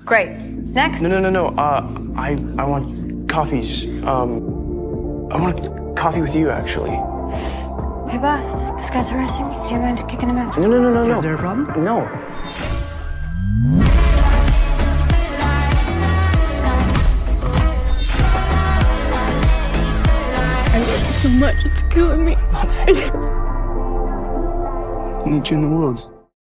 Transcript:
Great. Next. No. I want coffees. I want coffee with you, actually. Hey, boss. This guy's harassing me. Do you mind kicking him out? No. Is there a problem? No. I love you so much. It's killing me. I need you in the world.